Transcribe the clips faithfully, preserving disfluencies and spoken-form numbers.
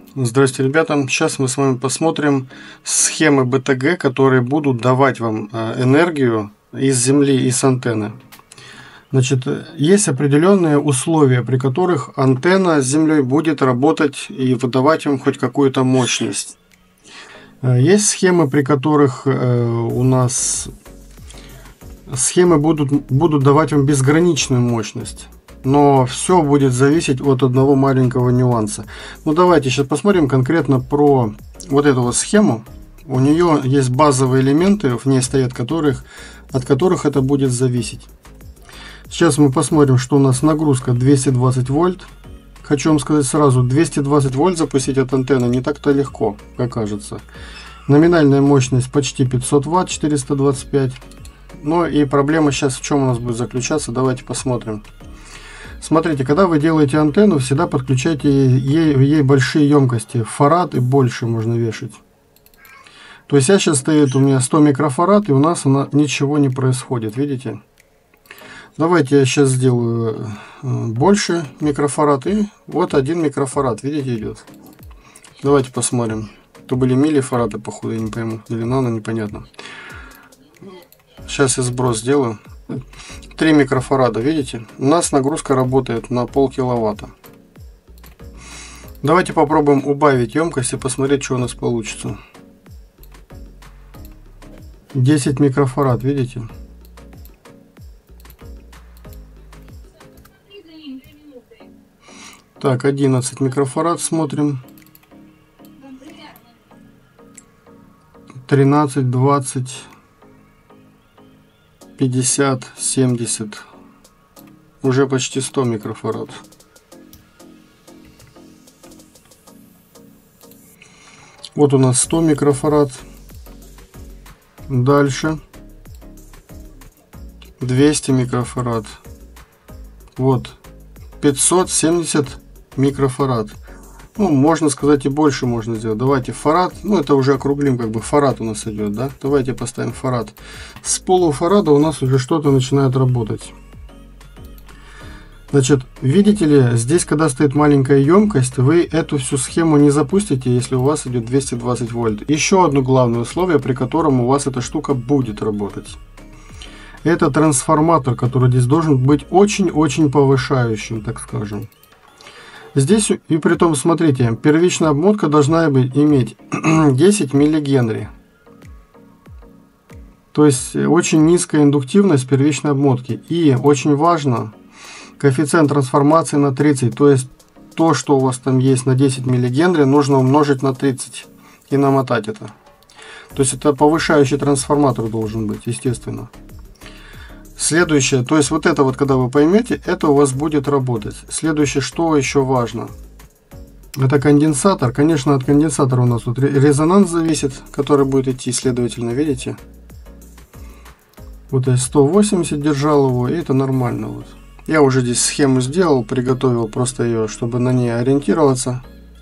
Здравствуйте, ребята! Сейчас мы с вами посмотрим схемы бэ тэ гэ, которые будут давать вам энергию из Земли и с антенны. Значит, есть определенные условия, при которых антенна с Землей будет работать и выдавать вам хоть какую-то мощность. Есть схемы, при которых у нас схемы будут, будут давать вам безграничную мощность. Но все будет зависеть от одного маленького нюанса. Ну давайте сейчас посмотрим конкретно про вот эту вот схему. У нее есть базовые элементы, в ней стоят которых, от которых это будет зависеть. Сейчас мы посмотрим, что у нас нагрузка двести двадцать вольт. Хочу вам сказать сразу, двести двадцать вольт запустить от антенны не так-то легко, как кажется. Номинальная мощность почти пятьсот ватт, четыреста двадцать пять. Ну и проблема сейчас в чем у нас будет заключаться, давайте посмотрим. Смотрите, когда вы делаете антенну, всегда подключайте ей, ей большие емкости, фарад и больше можно вешать. То есть я сейчас стоит у меня сто микрофарад, и у нас она, ничего не происходит, видите? Давайте я сейчас сделаю больше микрофарад, и вот один микрофарад, видите, идет. Давайте посмотрим. То были миллифарады, походу, я не пойму, или нано, непонятно. Сейчас я сброс сделаю. три микрофарада, видите? У нас нагрузка работает на полкиловатта. Давайте попробуем убавить емкость и посмотреть, что у нас получится. десять микрофарад, видите? Так, одиннадцать микрофарад смотрим. тринадцать, двадцать. пятьдесят, семьдесят, уже почти сто микрофарад. Вот у нас сто микрофарад. Дальше двести микрофарад. Вот пятьсот семьдесят микрофарад. Ну, можно сказать, и больше можно сделать. Давайте фарад. Ну, это уже округлим, как бы фарад у нас идет, да? Давайте поставим фарад. С полуфарада у нас уже что-то начинает работать. Значит, видите ли, здесь, когда стоит маленькая емкость, вы эту всю схему не запустите, если у вас идет двести двадцать вольт. Еще одно главное условие, при котором у вас эта штука будет работать. Это трансформатор, который здесь должен быть очень-очень повышающим, так скажем. Здесь, и при том, смотрите, первичная обмотка должна быть, иметь десять миллигенри. То есть очень низкая индуктивность первичной обмотки. И очень важно, коэффициент трансформации на тридцать. То есть то, что у вас там есть на десять миллигенри, нужно умножить на тридцать и намотать это. То есть это повышающий трансформатор должен быть, естественно. Следующее, то есть вот это вот, когда вы поймете, это у вас будет работать. Следующее, что еще важно, это конденсатор. Конечно, от конденсатора у нас тут резонанс зависит, который будет идти, следовательно, видите? Вот я сто восемьдесят держал его, и это нормально. Вот. Я уже здесь схему сделал, приготовил просто ее, чтобы на ней ориентироваться.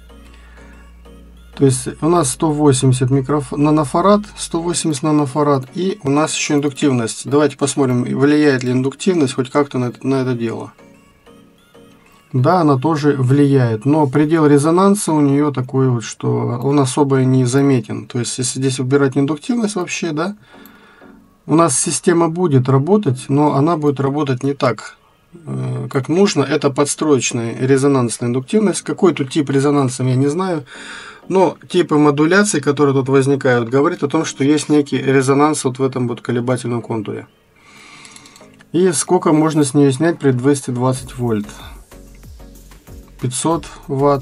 То есть у нас сто восемьдесят микроф... нанофарад, сто восемьдесят нанофарад, и у нас еще индуктивность. Давайте посмотрим, влияет ли индуктивность хоть как-то на, на это дело. Да, она тоже влияет, но предел резонанса у нее такой вот, что он особо не заметен. То есть если здесь убирать индуктивность вообще, да, у нас система будет работать, но она будет работать не так, как нужно. Это подстроечная резонансная индуктивность. Какой тут тип резонанса, я не знаю. Но типы модуляций, которые тут возникают, говорит о том, что есть некий резонанс вот в этом вот колебательном контуре. И сколько можно с нее снять при двухстах двадцати вольт? пятьсот ватт.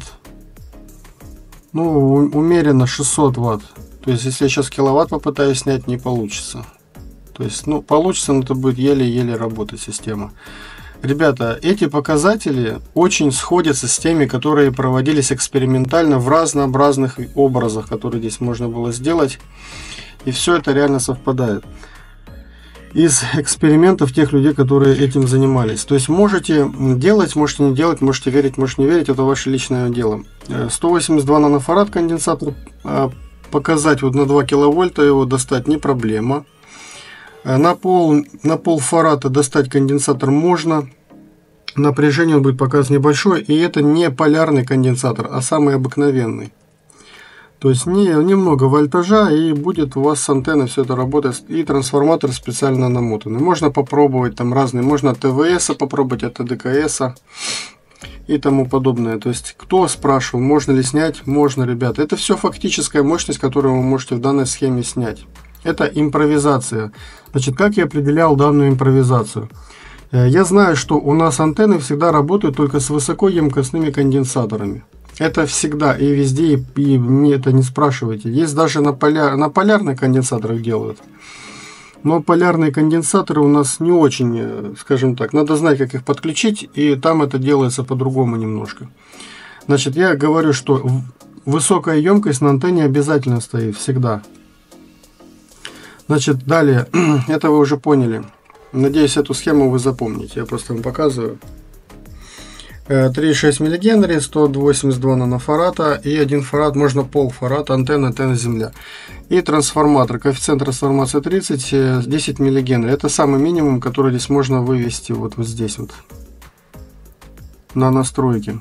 Ну, умеренно шестьсот ватт. То есть, если я сейчас киловатт попытаюсь снять, не получится. То есть, ну, получится, но это будет еле-еле работать система. Ребята, эти показатели очень сходятся с теми, которые проводились экспериментально в разнообразных образах, которые здесь можно было сделать. И все это реально совпадает. Из экспериментов тех людей, которые этим занимались. То есть можете делать, можете не делать, можете верить, можете не верить, это ваше личное дело. сто восемьдесят два нанофарад конденсатор, показать вот на два киловольта его достать не проблема. На пол, на пол фарада достать конденсатор можно. напряжение он будет показывать небольшое, и это не полярный конденсатор, а самый обыкновенный. То есть не, немного вольтажа, и будет у вас с антенной все это работать, и трансформатор специально намотанный. Можно попробовать там разные, можно от ТВС попробовать, от ТДКС и тому подобное. То есть кто спрашивал, можно ли снять? Можно, ребята. Это все фактическая мощность, которую вы можете в данной схеме снять. Это импровизация. Значит, как я определял данную импровизацию? Я знаю, что у нас антенны всегда работают только с высокоемкостными конденсаторами. Это всегда и везде, и, и мне это не спрашивайте. Есть даже на, поля, на полярных конденсаторах делают. Но полярные конденсаторы у нас не очень, скажем так, надо знать, как их подключить, и там это делается по-другому немножко. Значит, я говорю, что высокая емкость на антенне обязательно стоит, всегда. Значит, далее, это вы уже поняли. Надеюсь, эту схему вы запомните, я просто вам показываю. три и шесть миллигенри, сто восемьдесят два нанофарада и один фарад, можно полфарад, антенна, антенна земля. И трансформатор, коэффициент трансформации тридцать, десять миллигенри. Это самый минимум, который здесь можно вывести вот, вот здесь вот на настройки.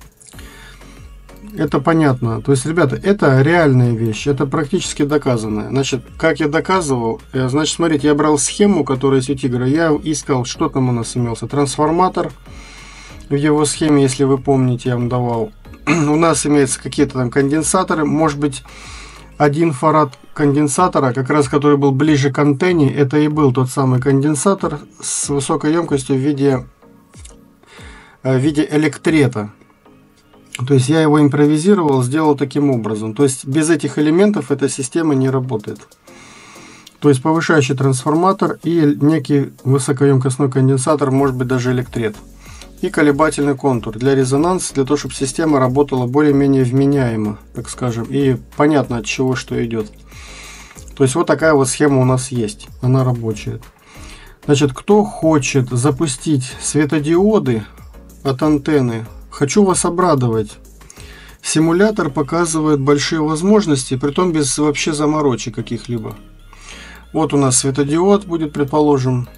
Это понятно. То есть, ребята, это реальная вещь, это практически доказанная. Значит, как я доказывал, значит, смотрите, я брал схему, которая есть у Тигра, я искал, что там у нас имелся. Трансформатор. В его схеме, если вы помните, я вам давал, у нас имеются какие-то там конденсаторы, может быть, один фарад конденсатора, как раз который был ближе к антенне, это и был тот самый конденсатор с высокой емкостью в виде, в виде электрета. То есть я его импровизировал, сделал таким образом. То есть без этих элементов эта система не работает. То есть повышающий трансформатор и некий высокоемкостной конденсатор, может быть даже электрет. И колебательный контур для резонанса, для того, чтобы система работала более-менее вменяемо, так скажем, и понятно, от чего что идет. То есть вот такая вот схема у нас есть, она рабочая. Значит, кто хочет запустить светодиоды от антенны, хочу вас обрадовать. Симулятор показывает большие возможности, притом без вообще заморочек каких-либо. Вот у нас светодиод будет, предположим.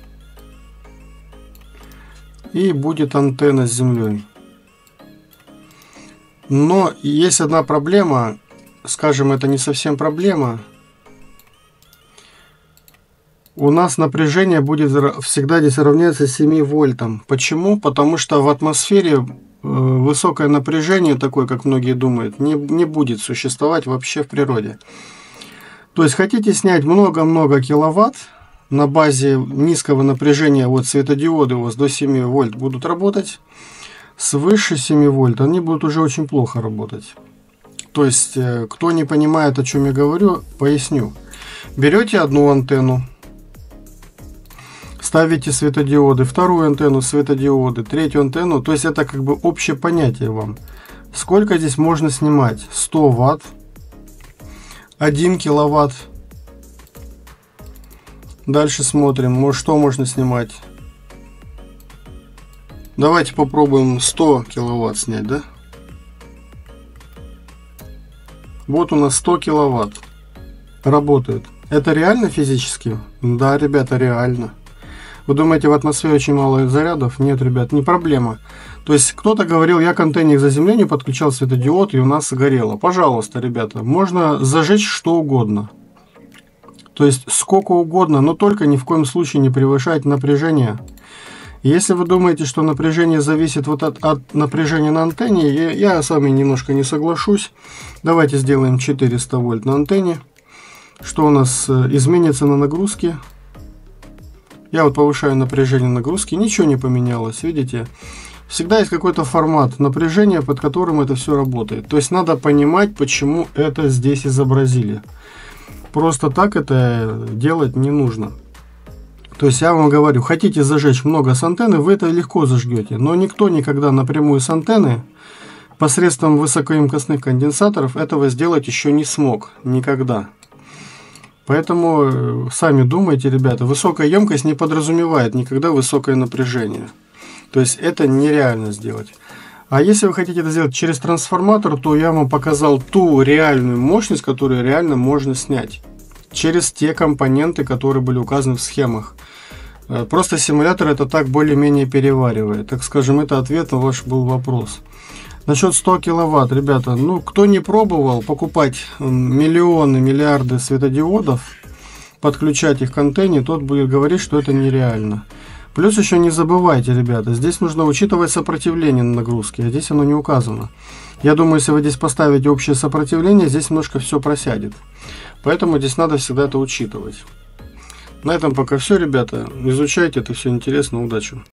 И будет антенна с землей. Но есть одна проблема, скажем, это не совсем проблема. У нас напряжение будет всегда здесь равняться семи вольтам. Почему? Потому что в атмосфере высокое напряжение, такое, как многие думают, не, не будет существовать вообще в природе. То есть хотите снять много-много киловатт, на базе низкого напряжения, вот светодиоды у вас до семи вольт будут работать, свыше семи вольт они будут уже очень плохо работать. То есть, кто не понимает, о чем я говорю, поясню. Берете одну антенну, ставите светодиоды, вторую антенну светодиоды, третью антенну, то есть это как бы общее понятие вам. Сколько здесь можно снимать? сто ватт, один киловатт. Дальше смотрим, что можно снимать. Давайте попробуем сто киловатт снять, да? Вот у нас сто киловатт. Работает. Это реально физически? Да, ребята, реально. Вы думаете, в атмосфере очень мало зарядов? Нет, ребят, не проблема. То есть кто-то говорил, я к антенне к заземлению подключал светодиод, и у нас горело. Пожалуйста, ребята, можно зажечь что угодно. То есть сколько угодно, но только ни в коем случае не превышать напряжение. Если вы думаете, что напряжение зависит вот от, от напряжения на антенне, я, я с вами немножко не соглашусь. Давайте сделаем четыреста вольт на антенне. Что у нас изменится на нагрузке? Я вот повышаю напряжение нагрузки, ничего не поменялось, видите? Всегда есть какой-то формат напряжения, под которым это все работает. То есть надо понимать, почему это здесь изобразили. Просто так это делать не нужно. То есть я вам говорю, хотите зажечь много с антенны, вы это легко зажгете. Но никто никогда напрямую с антенны посредством высокоемкостных конденсаторов этого сделать еще не смог. Никогда. Поэтому сами думайте, ребята, высокая емкость не подразумевает никогда высокое напряжение. То есть это нереально сделать. А если вы хотите это сделать через трансформатор, то я вам показал ту реальную мощность, которую реально можно снять. Через те компоненты, которые были указаны в схемах. Просто симулятор это так более-менее переваривает. Так скажем, это ответ на ваш был вопрос. Насчет сто киловатт, ребята, ну кто не пробовал покупать миллионы, миллиарды светодиодов, подключать их к антенне, тот будет говорить, что это нереально. Плюс еще не забывайте, ребята, здесь нужно учитывать сопротивление на нагрузке, а здесь оно не указано. Я думаю, если вы здесь поставите общее сопротивление, здесь немножко все просядет. Поэтому здесь надо всегда это учитывать. На этом пока все, ребята. Изучайте, это все интересно. Удачи!